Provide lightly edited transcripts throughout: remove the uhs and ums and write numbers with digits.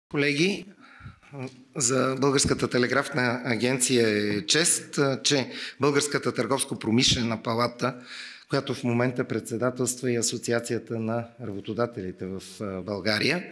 Колеги, за Българската телеграфна агенция е чест, че Българската търговско-промишлена палата, която в момента председателства и Асоциацията на работодателите в България,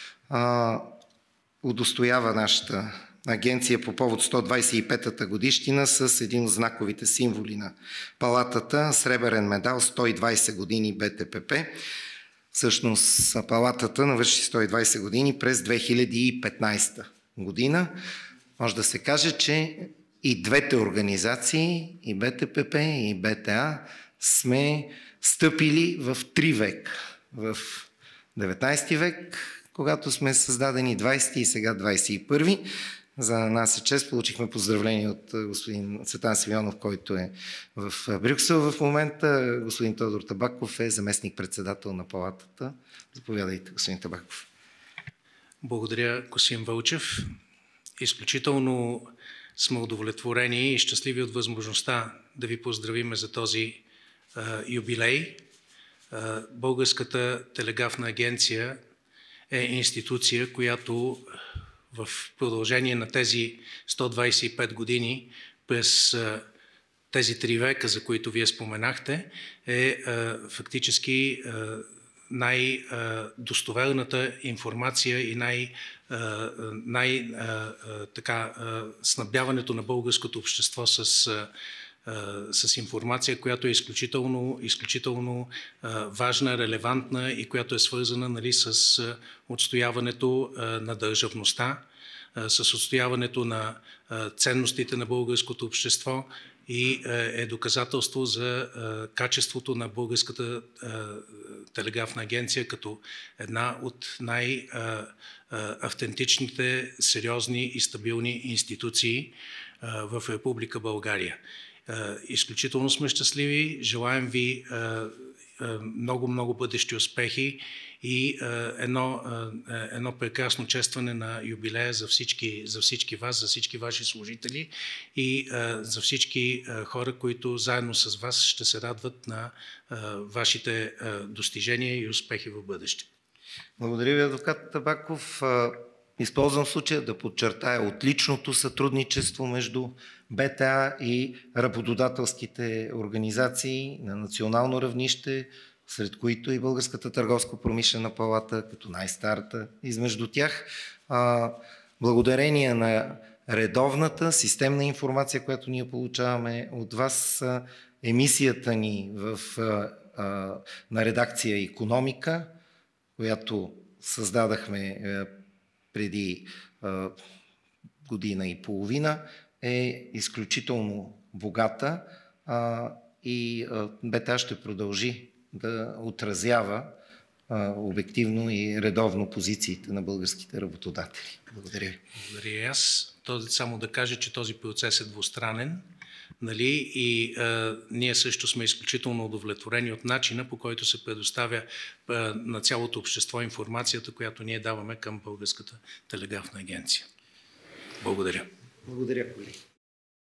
удостоява нашата агенция по повод 125-та годишнина с един от знаковите символи на палатата – сребърен медал 120 години БТПП. Всъщност палатата навърши 120 години през 2015 година. Може да се каже, че и двете организации, и БТПП, и БТА, сме стъпили в 3 века. В 19 век, когато сме създадени 20 и сега 21. За нас е чест. Получихме поздравление от господин Цветан Симеонов, който е в Брюксел в момента. Господин Тодор Табаков е заместник-председател на палатата. Заповядайте, господин Табаков. Благодаря, господин Вълчев. Изключително сме удовлетворени и щастливи от възможността да ви поздравим за този юбилей. Българската телеграфна агенция е институция, която в продължение на тези 125 години през тези 3 века, за които вие споменахте, е фактически най-достоверната информация и снабдяването на българското общество с информация, която е изключително важна, релевантна и която е свързана с отстояването на държавността, с отстояването на ценностите на българското общество и е доказателство за качеството на Българската телеграфна агенция като една от най-автентичните, сериозни и стабилни институции в Република България. Изключително сме щастливи, желаем ви много бъдещи успехи и едно прекрасно честване на юбилея за всички вас, за всички ваши служители и за всички хора, които заедно с вас ще се радват на вашите достижения и успехи в бъдеще. Благодаря ви, адвокат Табаков. Използвам случая да подчертая отличното сътрудничество между БТА и работодателските организации на национално равнище, сред които и Българската търговско-промишлена палата, като най-старата измежду тях. Благодарение на редовната системна информация, която ние получаваме от вас, емисията ни на редакция Икономика, която създадахме преди година и половина, е изключително богата и БТА ще продължи да отразява обективно и редовно позициите на българските работодатели. Благодаря ви. Благодаря и аз. Само да кажа, че този процес е двустранен. И ние също сме изключително удовлетворени от начина, по който се предоставя на цялото общество информацията, която ние даваме към Българската телеграфна агенция. Благодаря. Благодаря, колеги.